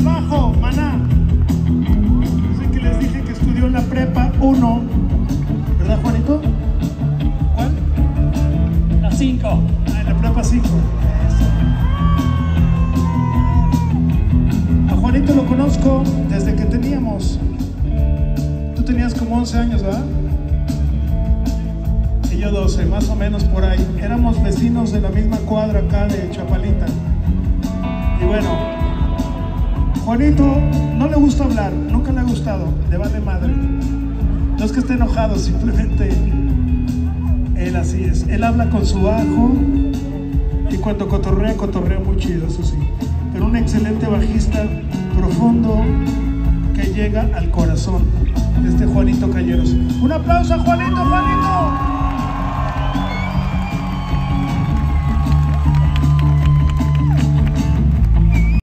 bajo, Maná. Sé que les dije que estudió en la prepa 1, ¿verdad, Juanito? ¿Cuál? La 5. Ah, en la prepa 5. A Juanito lo conozco desde que tú tenías como 11 años, ¿verdad? Y yo 12, más o menos por ahí. Éramos vecinos de la misma cuadra acá de Chapalita. Y bueno, Juanito no le gusta hablar, nunca le ha gustado, le vale madre. No es que esté enojado, simplemente él así es. Él habla con su bajo y cuando cotorrea muy chido, eso sí. Pero un excelente bajista, profundo, que llega al corazón. Juanito Calleros. Un aplauso a Juanito, Juanito.